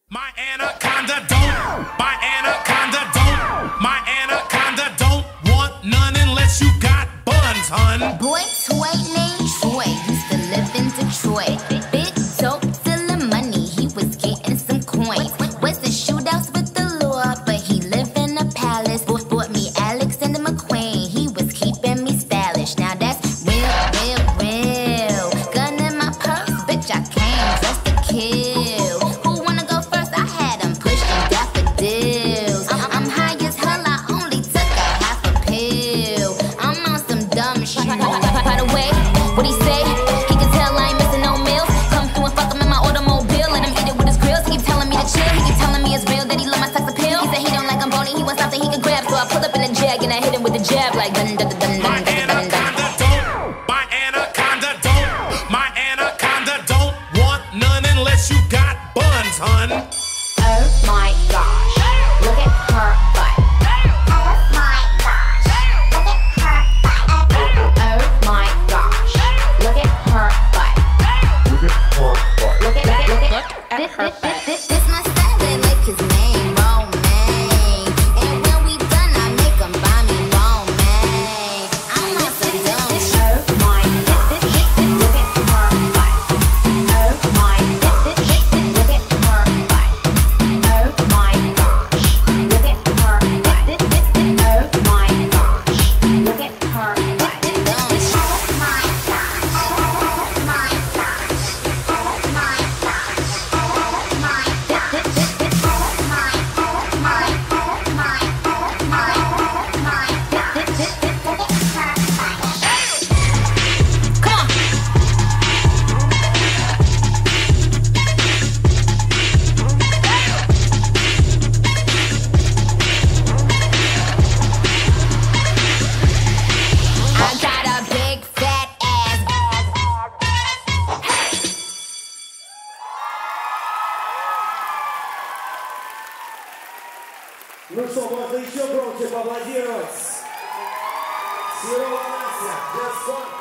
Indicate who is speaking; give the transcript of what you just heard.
Speaker 1: My anaconda don't want none unless you got buns, hun.
Speaker 2: Boy, toy named Troy used to live in Detroit. Big dope, stealing money, he was getting some coins. Was in shootouts with the law, but he lived in a palace. Bought me Alexander McQueen, he was keeping me stylish. Now that's real. Gun in my purse, bitch, I came dressed to kill. Who wanna go first? I had him pushing daffodils. I'm high as hell, I only took a half a pill. I'm on some dumb shit. By the way, what he say? He can tell I ain't missing no meals. Come through and fuck him in my automobile, let him eat it with his grills. He keep telling me to chill, he keep telling me it's real that he love my sex appeal. He said he don't like I'm bony, he wants something he can grab. So I pull up in a jag and I hit him with the jab like dun dun dun dun dun dun dun.
Speaker 1: My anaconda don't want none unless you got buns, hun.
Speaker 2: Oh my gosh, look at her butt. Oh my gosh, look at her butt. Oh my gosh, look at her butt. Look at her butt. This my style, they like his name, Romaine. And when we done, I make him buy me Romaine. I'm on some dumb shit. Oh my gosh, look at her butt. Oh my gosh, look at her butt. Oh my gosh, look at her butt. Oh my gosh, look at her butt. Oh my gosh, oh my gosh, oh my gosh, oh my Come on. I got a big fat ass.
Speaker 3: Ну что, можно еще громче поаплодировать. Серова Настя, Just Fun.